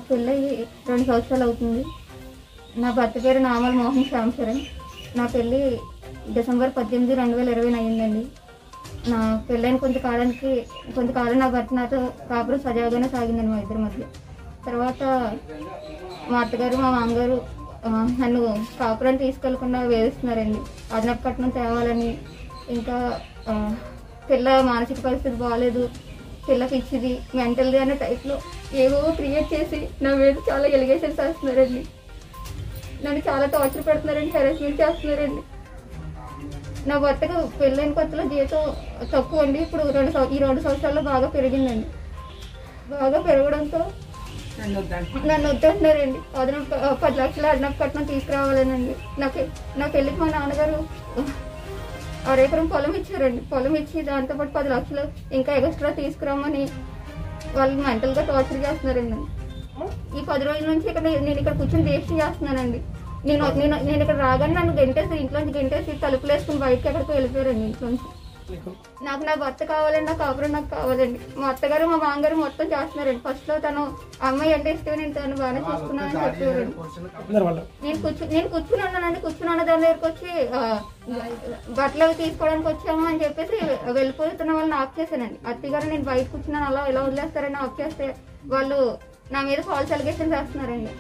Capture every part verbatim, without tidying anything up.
నాకు పెళ్ళి రెండు సంవత్సరాలు అవుతుంది. నా భర్త పేరు నామల్ మోహన్ శ్యామ్ చరణ్. నా పెళ్ళి డిసెంబర్ పద్దెనిమిది రెండు వేల ఇరవై అయిందండి. నా పెళ్ళైన కొంతకాలానికి కొంతకాలం నా భర్త నాతో కాపురం సజావుగానే సాగిందండి మా ఇద్దరి మధ్య. తర్వాత మా అత్తగారు మా మామగారు నన్ను కాపురం తీసుకెళ్లకుండా వేధిస్తున్నారండి. అదనపు కట్నం తేవాలని, ఇంకా పిల్ల మానసిక పరిస్థితి బాగాలేదు, పిల్లకి ఇచ్చిది, మెంటల్ది అనే టైప్లో ఏవో క్రియేట్ చేసి నా మీద చాలా ఎలిగేషన్స్ వేస్తున్నారండి. నన్ను చాలా టార్చర్ పెడుతున్నారండి, హెరాస్మెంట్ చేస్తున్నారండి. నా భర్తకు పెళ్ళైన కొత్తలో జీతం తక్కువ అండి. ఇప్పుడు రెండు ఈ రెండు సంవత్సరాల్లో బాగా పెరిగిందండి. బాగా పెరగడంతో నన్ను వద్దంటున్నారండి. అదనపు పది లక్షల అదనపు కట్నం తీసుకురావాలనండి. నాకు నా పెళ్ళికి మా నాన్నగారు అరెకరం పొలం ఇచ్చారండి. పొలం ఇచ్చి దాంతోపాటు పది లక్షలు ఇంకా ఎక్స్ట్రా తీసుకురామని వాళ్ళు మెంటల్గా టార్చర్ చేస్తున్నారండి. ఈ పది రోజుల నుంచి ఇక్కడ నేను ఇక్కడ కూర్చొని దీక్ష చేస్తున్నానండి. నేను నేను నేను ఇక్కడ రాగానే నన్ను గంటేసి ఇంట్లోంచి గంటేసి తలుపులు వేసుకుని బయటకి ఎక్కడికి వెళ్ళిపోయారండి ఇంట్లోంచి. నాకు నా భర్త కావాలండి, నా కాపురం నాకు కావాలండి. మా అత్తగారు మా మామగారు మొత్తం చేస్తున్నారండి. ఫస్ట్ లో తను అమ్మాయి అంటే ఇష్టం, నేను తను బాగానే చూసుకున్నానని చెప్పేవారండి. నేను కూర్చు నేను కూర్చుని ఉన్నానండి. కూర్చుని ఉన్న దాని దగ్గరకు వచ్చి బట్టలు అవి తీసుకోవడానికి వచ్చాము అని చెప్పేసి వెళ్ళిపోతున్న వాళ్ళని ఆఫ్ చేశానండి. అత్తగారు నేను బయట కూర్చున్నాను, అలా ఎలా వదిలేస్తారని ఆఫ్ చేస్తే వాళ్ళు నా మీద ఫాల్స్ అలిగేషన్ చేస్తున్నారండి.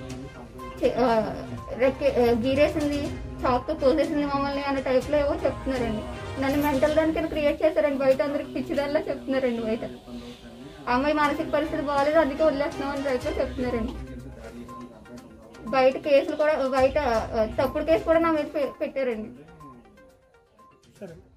గీరేసింది, చాక్తో తోసేసింది మమ్మల్ని అనే టైప్లో ఏవో చెప్తున్నారండి. నన్ను మెంటల్ దానికి క్రియేట్ చేశారండి. బయట అందరికి పిచ్చిదానిలా చెప్తున్నారండి. బయట అమ్మాయి మానసిక పరిస్థితి బాగాలేదు, అందుకే వదిలేస్తున్నాం అని టైప్లో చెప్తున్నారండి. బయట కేసులు కూడా, బయట తప్పుడు కేసు కూడా నా మీద పెట్టారండి.